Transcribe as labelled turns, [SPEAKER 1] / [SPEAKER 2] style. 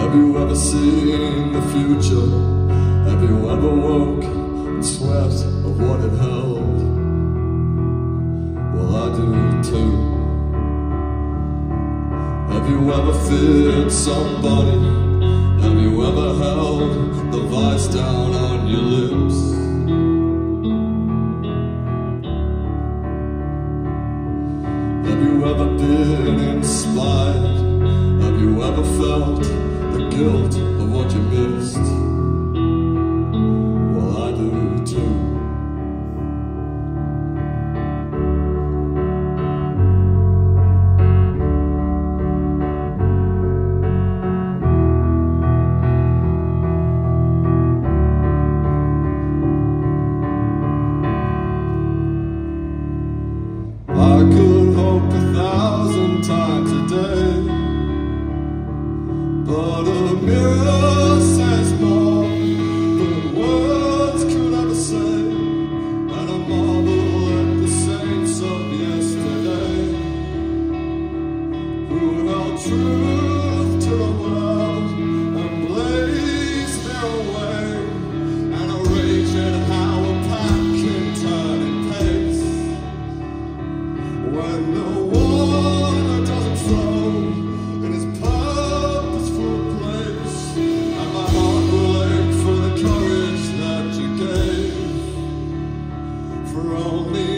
[SPEAKER 1] Have you ever seen the future? Have you ever woke and swept of what it held? Well, I do too. Have you ever feared somebody? Have you ever held the vice down on your lips? Have you ever been inspired? Have you ever felt the guilt of what you missed? Well, I do too. I could hope 1,000 times a day, but a mirror says more than words could ever say. And I marvel at the saints of yesterday, who held truth to the world and blazed their way. And I rage at how a pack can turn in pace when the water doesn't flow in its purposeful place. And my heart will ache for the courage that you gave, for only